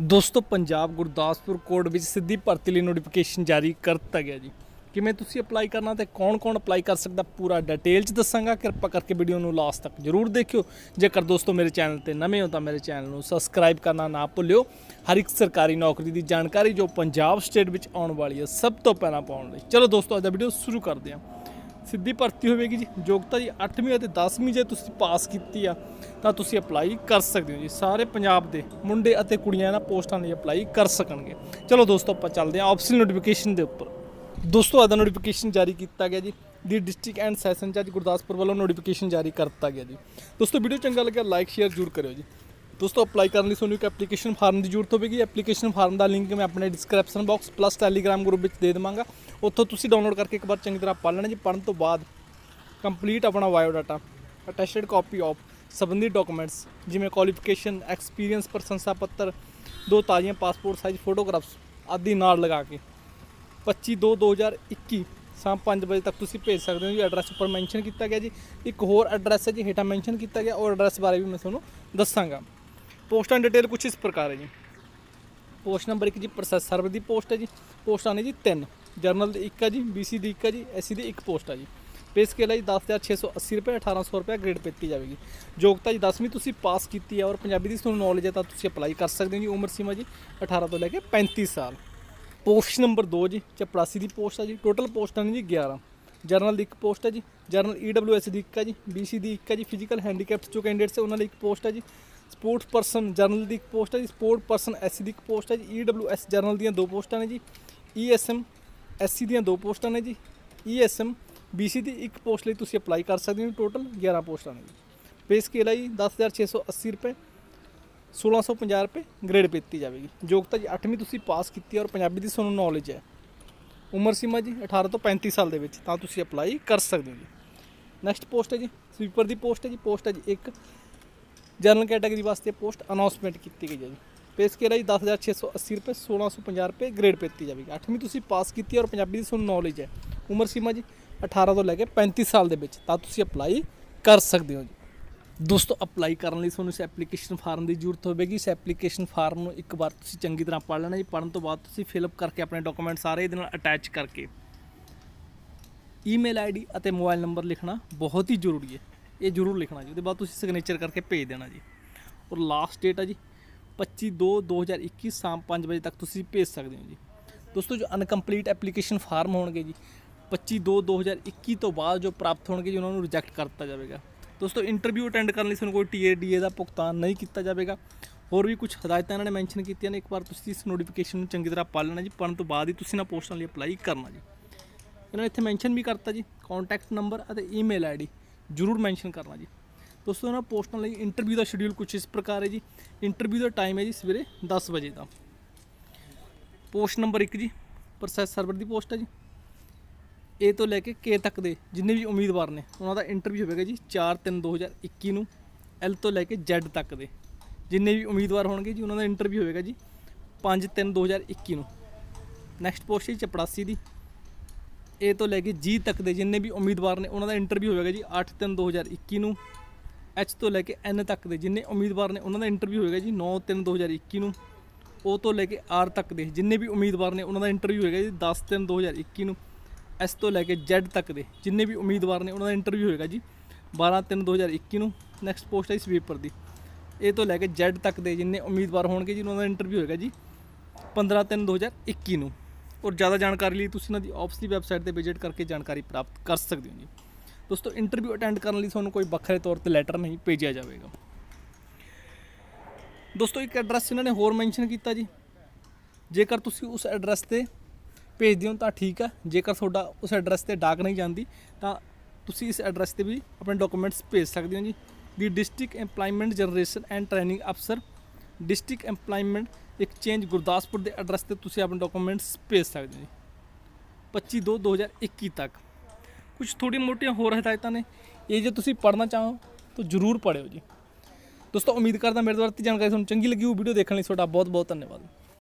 दोस्तों पंजाब गुरदासपुर कोड विच सीधी भर्ती लई नोटिफिकेशन जारी कर दिता गया जी। किवें तुसीं अपलाई करना तो कौन कौन अपलाई कर सकता पूरा डिटेल च दसांगा। कृपा करके वीडियो नूं लास्ट तक जरूर देखियो। जेकर दोस्तों मेरे चैनल ते नवे हो तो मेरे चैनल नूं सबसक्राइब करना ना भुल्लिओ। हर एक सरकारी नौकरी की जानकारी जो पंजाब स्टेट विच आउण वाली है सब तो पहलां पाउण लई। चलो दोस्तों अज दा वीडियो शुरू करते हैं। सीधी भर्ती होगी जी। योग्यता जी 8वीं और 10वीं जो तुसीं पास की आ तो तुसीं अपलाई कर सकते हो जी। सारे पंजाब के मुंडे और कुड़ियां इन्हां पोस्टां लई अपलाई कर सकणगे। चलो दोस्तों आप चलते हैं ऑप्शनल नोटिफिकेशन के उपर। दोस्तों अदा नोटिफिकेशन जारी किया गया जी। दी डिस्ट्रिक्ट एंड सैशन जज गुरदासपुर वालों नोटिफिकेशन जारी कर दिता गया जी। दोस्तों वीडियो चंगा लगे लाइक शेयर जरूर करो जी। दोस्तों अपलाई करने लिए तुहानूं एक एप्लीकेशन फार्म की जरूरत होगी। एप्लीकेशन फार्म का लिंक मैं अपने description box plus telegram group में दे देवांगा। उत्थों तुसीं डाउनलोड करके एक बार चंगी तरह पढ़ लेना जी। पढ़ने तो बाद कंप्लीट अपना बायोडाटा अटैचड कॉपी ऑफ संबंधित डॉक्यूमेंट्स जिमें क्वालिफिकेशन एक्सपीरियंस प्रशंसा पत्र 2 ताज़ियां पासपोर्ट साइज फोटोग्राफ्स आदि नाल लगा के 25/2/2021 शाम 5 बजे तक तुसीं भेज सकते हो जी। एड्रैस पर मैंशन किया गया जी। एक होर एड्रैस है जी हेठां मैंशन किया गया और एड्रैस बारे भी मैं तुहानूं दसांगा। पोस्टां डिटेल कुछ इस प्रकार है जी। पोस्ट नंबर 1 जी प्रोसैस सर्वर की पोस्ट है जी। पोस्टां ने जी 3 जरनल 1 है जी, BC दी 1 है जी, SC दी 1 पोस्ट है जी। पे स्केल है जी 10,680 रुपये 1800 रुपये ग्रेड पेती जाएगी। योग्यता जी 10वीं तुसीं पास की है और पंजाबी की तुहानूं नॉलेज है तो तुसीं अपलाई कर सकते हो जी। उम्र सीमा जी 18 तो लैके 35 साल। पोस्ट नंबर 2 जी चपरासी की पोस्ट है जी। टोटल पोस्टां ने जी 11। जरनल की 1 पोस्ट है जी। जरनल EWS की 1 है जी, BC दी 1 है जी। फिजिकल हैंडीकैप्स जो कैंडिडेट्स है उन्होंने 1 पोस्ट है जी। स्पोर्ट्स परसन जरनल की 1 पोस्ट है जी। स्पोर्ट परसन SC की 1 पोस्ट है जी। EWS जरनल दी 2 पोस्टां ने जी। ESM SC दी 2 पोस्टां ने जी। ESM BC की 1 पोस्ट लिए तुसीं अपलाई कर सकते हो। टोटल 11 पोस्टां ने जी। पे स्केल है जी 10,680 रुपये 1650 रुपये ग्रेड पेती जाएगी। योग्यता जी 8वीं तुसीं पास की और पंजाबी की तुहानूं नॉलेज है। उम्र सीमा जी 18 तो 35 साल के तो तुसीं अपलाई कर सकते हो जी। नैक्सट पोस्ट है जी स्वीपर की पोस्ट है जी। पोस्ट है जी 1 जनरल कैटेगरी वास्ते पोस्ट अनाउंसमेंट की गई है जी। पे स्केल है जी 10,680 रुपये 1650 रुपये ग्रेड पेती जाएगी। 8वीं तुसीं पास की और पंजाबी की तुहानूं नॉलेज है। उम्र सीमा जी 18 तो लैके 35 साल के तो तुसीं अपलाई कर सकते हो जी। दोस्तों अपलाई करने तुहानूं इस एप्लीकेशन फार्म की जरूरत होगी। इस एप्लीकेशन फार्म में एक बार तुसीं चंगी तरह पढ़ लेना जी। पढ़ने तो बाद तुसीं फिलअप करके अपने डॉक्यूमेंट सारे इहदे नाल अटैच करके ईमेल ID और मोबाइल नंबर लिखना बहुत ही जरूरी है। ये जरूर लिखना जी। उसके बाद तुसीं सिग्नेचर करके भेज देना जी। और लास्ट डेट है जी 25/2/2021 शाम 5 बजे तक तुसीं भेज सकते हो जी। दोस्तों जो अनकंप्लीट एप्लीकेशन फार्म होंगे जी 25/2/2021 तो बाद जो प्राप्त होंगे जी उन्होंने रिजैक्ट कर दिया जाएगा। दोस्तों इंटरव्यू अटेंड करने से कोई TA DA का भुगतान नहीं किया जाएगा। होर भी कुछ हदायत इन्होंने मैंशन की ने। एक बार तुसीं इस नोटिफिकेशन चंगी तरह पढ़ लेना जी। पढ़ने तो बाद ही तुसीं ना पोस्टां लई अपलाई करना जी। इन्होंने इत्थे मैंशन भी करता जी कॉन्टैक्ट नंबर और ईमेल ID जरूर मैंशन करना जी। दोस्तों इन्होंने पोस्टां लई इंटरव्यू का शेड्यूल कुछ इस प्रकार है जी। इंटरव्यू का टाइम है जी सवेरे 10 बजे का। पोस्ट नंबर 1 जी प्रोसैस सर्वर की पोस्ट है जी। A तो लैके K तक के जिन्ने भी उम्मीदवार ने उन्होंने इंटरव्यू होगा जी 4/3/2021 नूं। L तो लैके Z तक के जिन्ने भी उम्मीदवार होंगे जी उन्होंने इंटरव्यू होगा जी 5/3/2021 नूं। नैक्सट पोस्ट है चपरासी की A तो लैके G तक के जिन्ने भी उम्मीदवार ने उन्होंने इंटरव्यू होगा जी 8/3/2021 नूं। H तो लैके N तक के जिन्ने उम्मीदवार ने उन्होंने इंटरव्यू होगा जी 9/3/2021 नूं। O तो लैके R तक के जिन्ने भी उम्मीदवार ने उन्होंने इंटरव्यू होगा जी 10/3/2021 नूं। S तो लैके Z तक के जिन्ने भी उम्मीदवार ने उन्होंने इंटरव्यू होगा जी 12/3/2021 नूं। नैक्सट पोस्ट है स्वीपर की A तो लैके Z तक के जिन्ने उम्मीदवार होंगे जी उन्होंने इंटरव्यू होगा जी 15/3/2021 नूं। और ज़्यादा जानकारी लिए तुसीं इन्हां दी ऑफिस की वैबसाइट पर विजिट करके जानकारी प्राप्त कर सकते हो जी। दोस्तों इंटरव्यू अटेंड करने लिए तुहानूं कोई वक्रे तौर पर लैटर नहीं भेजा जाएगा। दोस्तों एक एड्रैस इन्होंने होर मैंशन किया जी। जेकर तुसीं उस एड्रैस पर भेजते हो तो ठीक है। जेकर तुहाडा उस एड्रैस पर डाक नहीं जाती तो तुसीं इस एड्रैस पर भी अपने डॉक्यूमेंट्स भेज सकते हो जी। The district employment generation and training अफसर डिस्ट्रिक्ट एम्पलायमेंट एक्सचेंज गुरदासपुर के एड्रैस पर तुसीं अपने डॉक्यूमेंट्स भेज सकते हो जी 25/2/2021 तक। कुछ थोड़ी मोटियां होर हदायत ने ये जो तुसीं पढ़ना चाहो तो जरूर पढ़ियो जी। दोस्तों उम्मीद करता मेरे द्वारा जानकारी तुहानूं चंगी लगी हो। वीडियो देखने लिए तुहाडा बहुत बहुत धन्यवाद।